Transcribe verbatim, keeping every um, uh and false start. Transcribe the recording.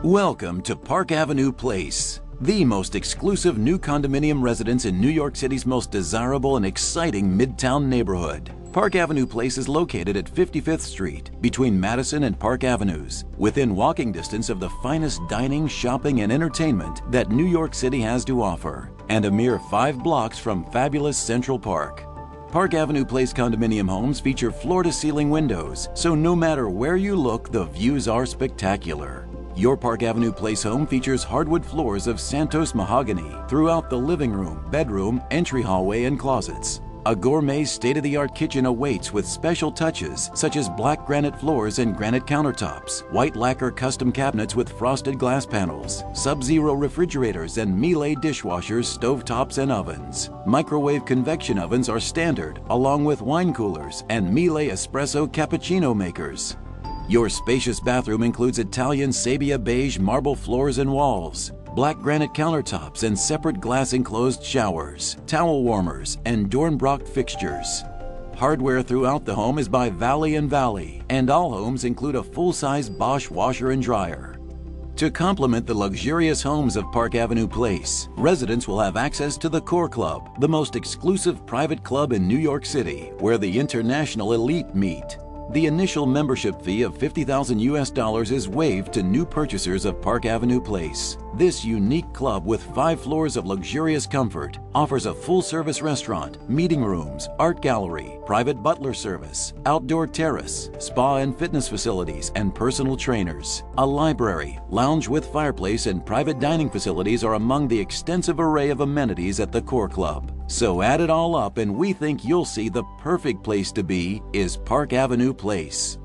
Welcome to Park Avenue Place, the most exclusive new condominium residence in New York City's most desirable and exciting Midtown neighborhood. Park Avenue Place is located at fifty-fifth Street, between Madison and Park Avenues, within walking distance of the finest dining, shopping, and entertainment that New York City has to offer, and a mere five blocks from fabulous Central Park. Park Avenue Place condominium homes feature floor-to-ceiling windows, so no matter where you look, the views are spectacular. Your Park Avenue Place home features hardwood floors of Santos mahogany throughout the living room, bedroom, entry hallway, and closets. A gourmet state-of-the-art kitchen awaits with special touches such as black granite floors and granite countertops, white lacquer custom cabinets with frosted glass panels, sub-zero refrigerators and Miele dishwashers, stovetops, and ovens. Microwave convection ovens are standard, along with wine coolers and Miele espresso cappuccino makers. Your spacious bathroom includes Italian Sabia beige marble floors and walls, black granite countertops and separate glass enclosed showers, towel warmers, and Dornbracht fixtures. Hardware throughout the home is by Valley and Valley, and all homes include a full-size Bosch washer and dryer. To complement the luxurious homes of Park Avenue Place, residents will have access to the Core Club, the most exclusive private club in New York City, where the international elite meet. The initial membership fee of fifty thousand U S dollars is waived to new purchasers of Park Avenue Place. This unique club with five floors of luxurious comfort offers a full-service restaurant, meeting rooms, art gallery, private butler service, outdoor terrace, spa and fitness facilities, and personal trainers. A library, lounge with fireplace, and private dining facilities are among the extensive array of amenities at the Core Club. So add it all up and we think you'll see the perfect place to be is Park Avenue Place.